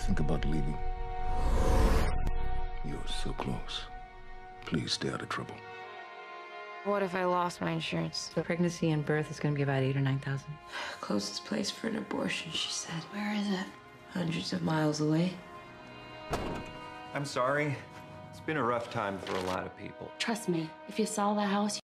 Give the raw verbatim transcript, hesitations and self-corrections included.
think about leaving? You're so close. Please stay out of trouble. What if I lost my insurance? The pregnancy and birth is going to be about eight or nine thousand. Closest place for an abortion, she said. Where is it? Hundreds of miles away. I'm sorry. It's been a rough time for a lot of people. Trust me, if you sell the house,